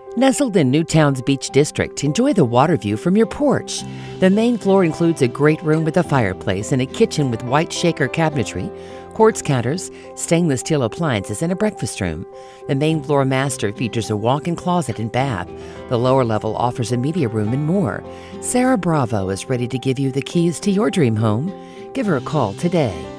Nestled in Newtown's Beach District, enjoy the water view from your porch. The main floor includes a great room with a fireplace and a kitchen with white shaker cabinetry, quartz counters, stainless steel appliances, and a breakfast room. The main floor master features a walk-in closet and bath. The lower level offers a media room and more. Sarah Bravo is ready to give you the keys to your dream home. Give her a call today.